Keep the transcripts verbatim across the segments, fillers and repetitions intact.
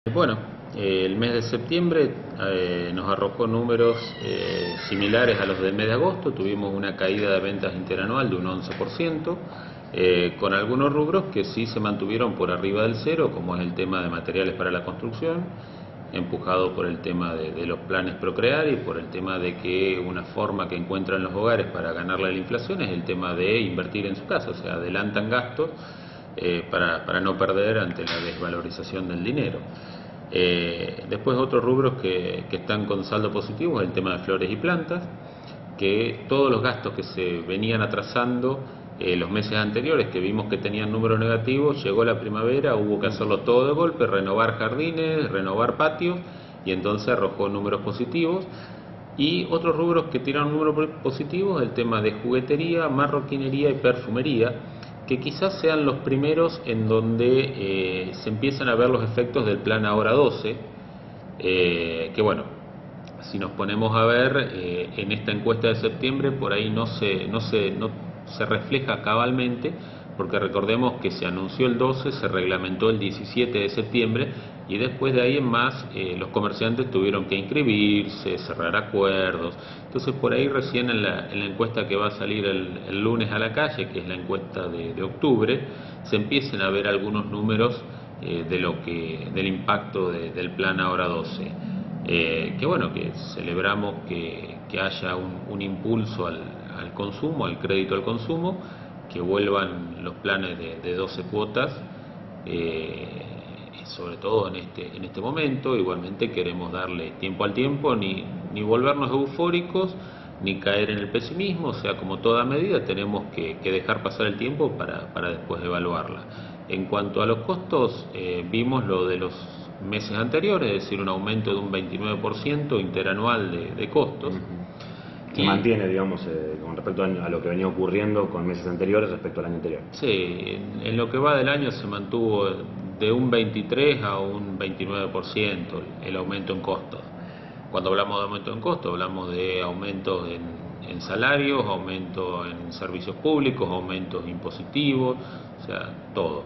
Bueno, eh, el mes de septiembre eh, nos arrojó números eh, similares a los del mes de agosto. Tuvimos una caída de ventas interanual de un once por ciento, eh, con algunos rubros que sí se mantuvieron por arriba del cero, como es el tema de materiales para la construcción, empujado por el tema de, de los planes Procrear y por el tema de que una forma que encuentran los hogares para ganarle a la inflación es el tema de invertir en su casa, o sea, adelantan gastos eh, para, para no perder ante la desvalorización del dinero. Eh, después otros rubros que, que están con saldo positivo es el tema de flores y plantas, que todos los gastos que se venían atrasando eh, los meses anteriores, que vimos que tenían números negativos, llegó la primavera, hubo que hacerlo todo de golpe, renovar jardines, renovar patios, y entonces arrojó números positivos. Y otros rubros que tiraron números positivos, el tema de juguetería, marroquinería y perfumería, que quizás sean los primeros en donde eh, se empiezan a ver los efectos del plan Ahora doce, eh, que bueno, si nos ponemos a ver eh, en esta encuesta de septiembre, por ahí no se, no se, no se refleja cabalmente, porque recordemos que se anunció el doce, se reglamentó el diecisiete de septiembre, y después de ahí en más eh, los comerciantes tuvieron que inscribirse, cerrar acuerdos. Entonces por ahí recién en la, en la encuesta que va a salir el, el lunes a la calle, que es la encuesta de, de octubre, se empiecen a ver algunos números eh, de lo que, del impacto de, del plan Ahora doce. Eh, que bueno, que celebramos que, que haya un, un impulso al, al consumo, al crédito al consumo, que vuelvan los planes de, de doce cuotas, eh, sobre todo en este, en este momento. Igualmente queremos darle tiempo al tiempo, ni, ni volvernos eufóricos, ni caer en el pesimismo, o sea, como toda medida tenemos que, que dejar pasar el tiempo para, para después evaluarla. En cuanto a los costos, eh, vimos lo de los meses anteriores, es decir, un aumento de un veintinueve por ciento interanual de, de costos. Uh-huh. Se y, mantiene, digamos, eh, con respecto a, a lo que venía ocurriendo con meses anteriores respecto al año anterior. Sí, en, en lo que va del año se mantuvo de un veintitrés a un veintinueve por ciento el aumento en costos. Cuando hablamos de aumento en costos, hablamos de aumentos en, en salarios, aumentos en servicios públicos, aumentos impositivos, o sea, todo.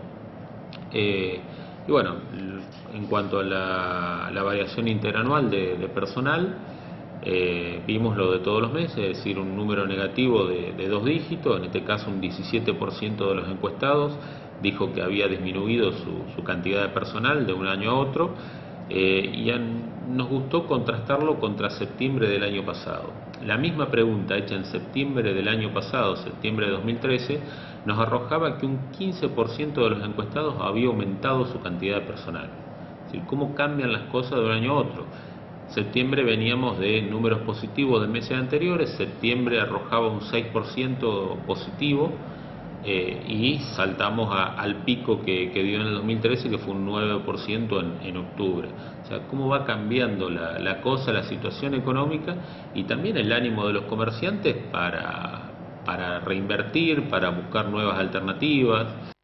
Eh, y bueno, en cuanto a la, la variación interanual de, de personal, eh, vimos lo de todos los meses, es decir, un número negativo de, de dos dígitos. En este caso un diecisiete por ciento de los encuestados dijo que había disminuido su, su cantidad de personal de un año a otro, eh, y han, nos gustó contrastarlo contra septiembre del año pasado. La misma pregunta hecha en septiembre del año pasado, septiembre de dos mil trece, nos arrojaba que un quince por ciento de los encuestados había aumentado su cantidad de personal. Es decir, cómo cambian las cosas de un año a otro. Septiembre veníamos de números positivos de meses anteriores, septiembre arrojaba un seis por ciento positivo, eh, y saltamos a, al pico que, que dio en el dos mil trece, que fue un nueve por ciento en, en octubre. O sea, cómo va cambiando la, la cosa, la situación económica y también el ánimo de los comerciantes para, para reinvertir, para buscar nuevas alternativas.